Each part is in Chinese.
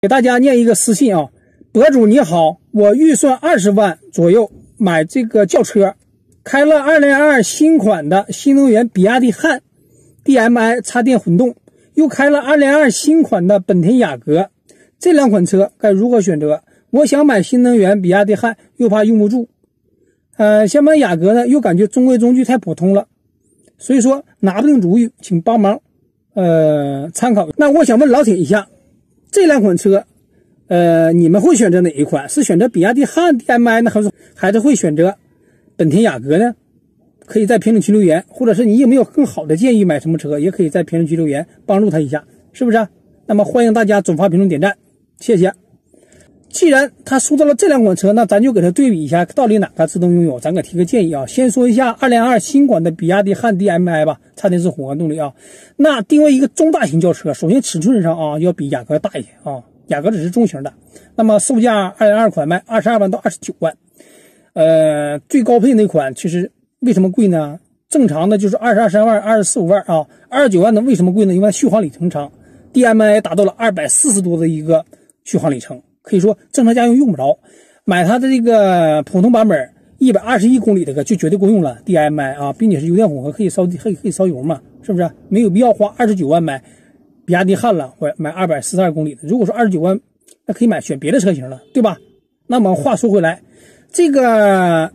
给大家念一个私信啊，博主你好，我预算20万左右买这个轿车，开了2022新款的新能源比亚迪汉 DMI 插电混动，又开了2022新款的本田雅阁，这两款车该如何选择？我想买新能源比亚迪汉，又怕用不住。想买雅阁呢，又感觉中规中矩太普通了，所以说拿不定主意，请帮忙参考。那我想问老铁一下，这两款车你们会选择哪一款？是选择比亚迪汉 DMI 呢，还是会选择本田雅阁呢？可以在评论区留言，或者是你有没有更好的建议买什么车，也可以在评论区留言帮助他一下，是不是？那么欢迎大家转发评论点赞，谢谢。既然他说到了这两款车，那咱就给他对比一下，到底哪个值得拥有，咱给提个建议啊。先说一下2022新款的比亚迪汉 DMI 吧，插电式混合动力啊。那定位一个中大型轿车，首先尺寸上啊要比雅阁大一些啊，雅阁只是中型的。那么售价2022款卖22万到29万，最高配那款其实为什么贵呢？正常的就是22、23万、24、5万啊，29万的为什么贵呢？因为续航里程长 ，DMI 达到了240多的一个续航里程。可以说正常家用不着，买它的这个普通版本121公里这个就绝对够用了 DMI 啊，并且是油电混合，可以烧油嘛，是不是？没有必要花29万买比亚迪汉了，或者买242公里的。如果说29万，那可以选别的车型了，对吧？那么话说回来，这个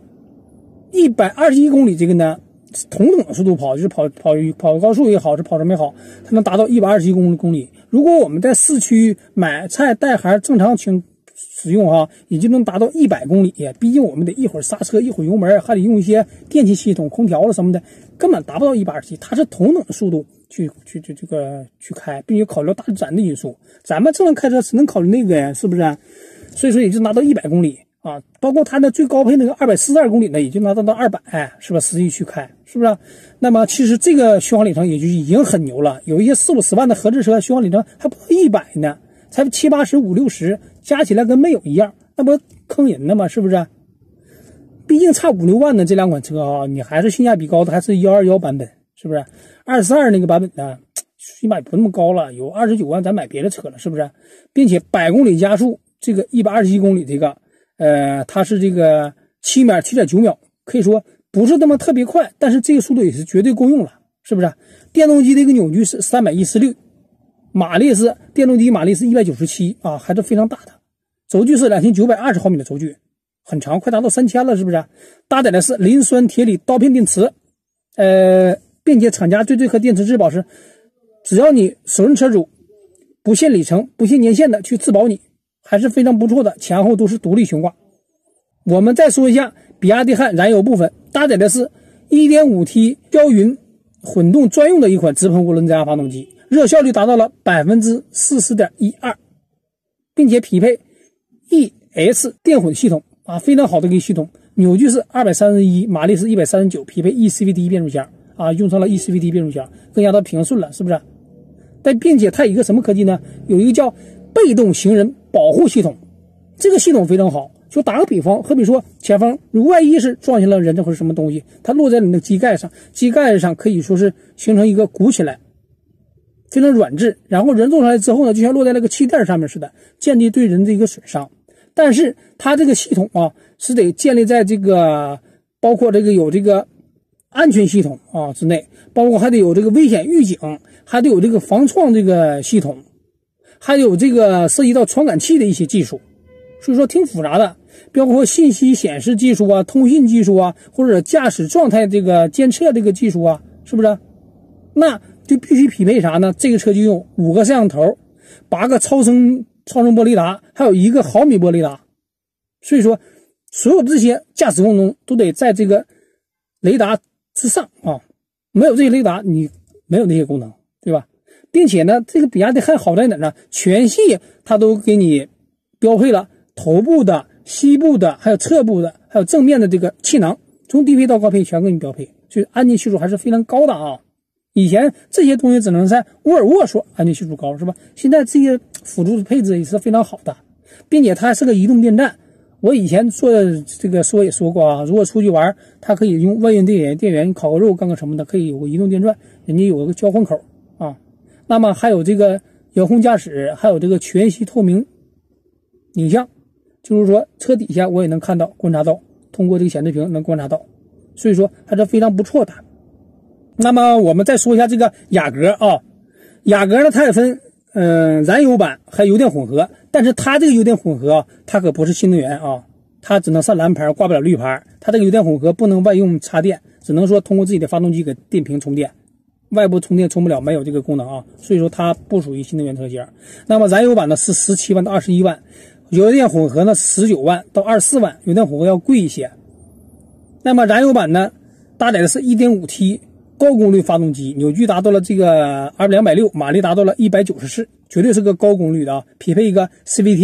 121公里这个呢，同等的速度跑，就是跑高速也好，是跑什么也好，它能达到121公里。如果我们在市区买菜带孩正常使用哈，也就能达到100公里。毕竟我们得一会儿刹车，一会儿油门，还得用一些电气系统、空调了什么的，根本达不到127。它是同等的速度去开，并且考虑到大自然的因素。咱们正常开车只能考虑那个呀，是不是？所以说也就拿到100公里。啊，包括它的最高配那个242公里呢，也就拿到200，是吧？实际去开，是不是？那么其实这个续航里程也就已经很牛了。有一些40、50万的合资车，续航里程还不到100呢，才70、80、50、60，加起来跟没有一样，那不坑人呢吗？是不是？毕竟差5、6万的这两款车啊，你还是性价比高的，还是121版本，是不是？22那个版本呢，起码也不那么高了，有29万咱买别的车了，是不是？并且100公里加速，这个121公里这个。它是这个7.9秒，可以说不是那么特别快，但是这个速度也是绝对够用了，是不是？电动机的一个扭矩是316，马力是电动机马力是197啊，还是非常大的。轴距是2920毫米的轴距，很长，快达到3000了，是不是？搭载的是磷酸铁锂刀片电池，并且厂家对这颗电池质保是，只要你首任车主不限里程、不限年限的去质保你。还是非常不错的，前后都是独立悬挂。我们再说一下比亚迪汉燃油部分，搭载的是 1.5T 标云混动专用的一款直喷涡轮增压发动机，热效率达到了 40.12%， 并且匹配 ES 电混系统啊，非常好的一个系统，扭矩是231，马力是139，匹配 eCVT 变速箱啊，用上了 eCVT 变速箱，更加的平顺了，是不是？但并且它有一个什么科技呢？有一个叫被动行人保护系统，这个系统非常好。就打个比方，好比说前方如万一是撞下了人或者什么东西，它落在你的机盖上，机盖上可以说是形成一个鼓起来，非常软质，然后人坐上来之后呢，就像落在那个气垫上面似的，降低对人的一个损伤。但是它这个系统啊，是得建立在这个包括这个有这个安全系统啊之内，包括还得有这个危险预警，还得有这个防撞这个系统。还有这个涉及到传感器的一些技术，所以说挺复杂的，包括信息显示技术啊、通信技术啊，或者驾驶状态这个监测这个技术啊，是不是？那就必须匹配啥呢？这个车就用5个摄像头、8个超声波雷达，还有1个毫米波雷达。所以说，所有这些驾驶功能都得在这个雷达之上啊，没有这些雷达，你没有那些功能，对吧？并且呢，这个比亚迪汉好在哪呢？全系它都给你标配了头部的、膝部的，还有侧部的，还有正面的这个气囊，从低配到高配全给你标配，所以安全系数还是非常高的啊。以前这些东西只能在沃尔沃说安全系数高，是吧？现在这些辅助配置也是非常好的，并且它还是个移动电站。我以前做这个也说过啊，如果出去玩，它可以用万用电源烤个肉、干个什么的，可以有个移动电钻，人家有个交换口啊。那么还有这个遥控驾驶，还有这个全息透明影像，就是说车底下我也能看到观察到，通过这个显示屏能观察到，所以说还是非常不错的。那么我们再说一下这个雅阁啊，雅阁呢它也分燃油版还有油电混合，但是它这个油电混合它可不是新能源啊，它只能上蓝牌挂不了绿牌，它这个油电混合不能外用插电，只能说通过自己的发动机给电瓶充电，外部充电充不了，没有这个功能啊，所以说它不属于新能源车型。那么燃油版呢是17万到21万，油电混合呢19万到24万，油电混合要贵一些。那么燃油版呢搭载的是 1.5T 高功率发动机，扭矩达到了这个260，马力达到了194，绝对是个高功率的啊，匹配一个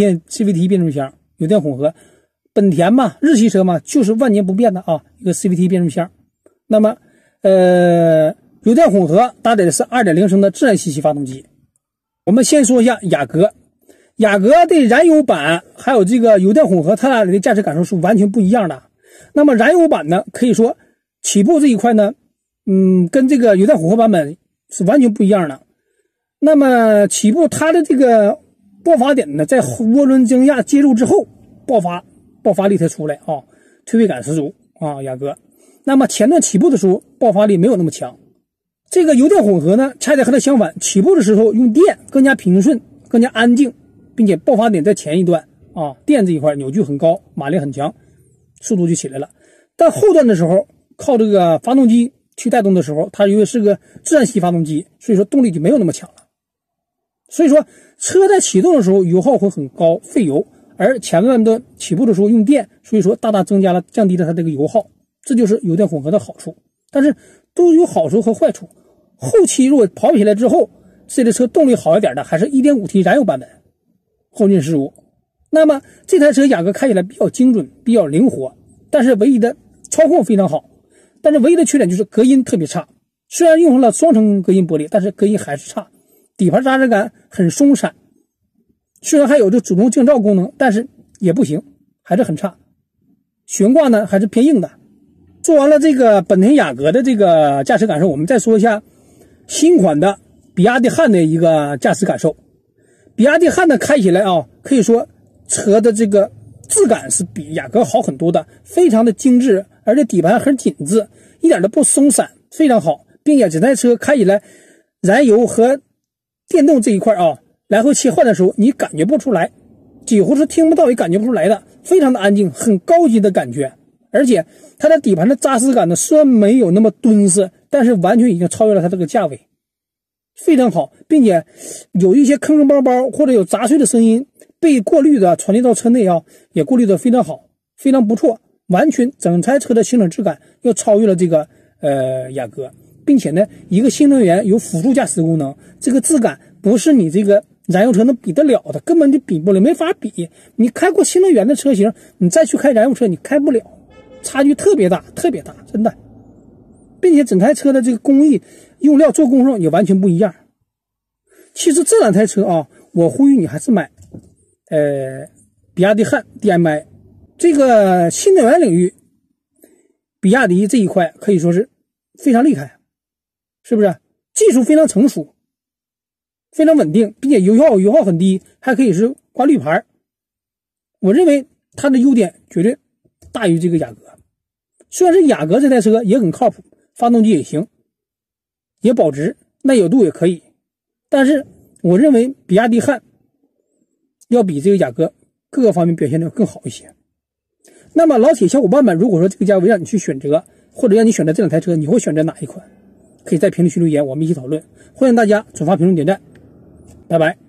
CVT 变速箱，油电混合。本田嘛，日系车嘛，就是万年不变的啊，一个 CVT 变速箱。那么油电混合搭载的是 2.0 升的自然吸气发动机。我们先说一下雅阁，雅阁的燃油版还有这个油电混合，它俩的驾驶感受是完全不一样的。那么燃油版呢，可以说起步这一块呢跟这个油电混合版本是完全不一样的。那么起步它的这个爆发点呢，在涡轮增压介入之后爆发力才出来啊，推背感十足啊，雅阁。那么前段起步的时候爆发力没有那么强。这个油电混合呢，恰恰和它相反，起步的时候用电更加平顺，更加安静，并且爆发点在前一段啊，电这一块扭矩很高，马力很强，速度就起来了。但后段的时候靠这个发动机去带动的时候，它因为是个自然吸发动机，所以说动力就没有那么强了。所以说车在启动的时候油耗会很高，费油，而前段的起步的时候用电，所以说大大降低了它这个油耗，这就是油电混合的好处。但是都有好处和坏处。后期如果跑起来之后，这台车动力好一点的还是 1.5T 燃油版本，后劲十足。那么这台车雅阁开起来比较精准，比较灵活，但是唯一的操控非常好，但是唯一的缺点就是隔音特别差。虽然用上了双层隔音玻璃，但是隔音还是差，底盘扎实感很松散。虽然还有这主动降噪功能，但是也不行，还是很差。悬挂呢还是偏硬的。说完了这个本田雅阁的这个驾驶感受，我们再说一下新款的比亚迪汉的一个驾驶感受。比亚迪汉的开起来啊，可以说车的这个质感是比雅阁好很多的，非常的精致，而且底盘很紧致，一点都不松散，非常好。并且这台车开起来燃油和电动这一块啊，来回切换的时候你感觉不出来，几乎是听不到也感觉不出来的，非常的安静，很高级的感觉。而且它的底盘的扎实感呢，虽然没有那么敦实，但是完全已经超越了它这个价位，非常好。并且有一些坑坑包包或者有杂碎的声音被过滤的传递到车内啊，也过滤的非常好，非常不错，完全整台车的行驶质感又超越了这个雅阁。并且呢，一个新能源有辅助驾驶功能，这个质感不是你这个燃油车能比得了的，根本就比不了，没法比。你开过新能源的车型，你再去开燃油车，你开不了，差距特别大，特别大，真的。并且整台车的这个工艺、用料、做工上也完全不一样。其实这两台车啊，我呼吁你还是买比亚迪汉 DMI。这个新能源领域，比亚迪这一块可以说是非常厉害，是不是？技术非常成熟，非常稳定，并且油耗很低，还可以是挂绿牌。我认为它的优点绝对大于这个雅阁。虽然是雅阁这台车也很靠谱，发动机也行，也保值，耐久度也可以，但是我认为比亚迪汉要比这个雅阁各个方面表现的更好一些。那么老铁小伙伴们，如果说这个价位让你去选择，或者让你选择这两台车，你会选择哪一款？可以在评论区留言，我们一起讨论。欢迎大家转发、评论、点赞，拜拜。